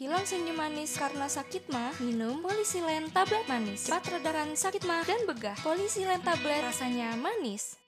Hilang senyum manis karena sakit mah, minum Polisilen tablet manis. Cepat redakan sakit mah dan begah. Polisilen tablet rasanya manis.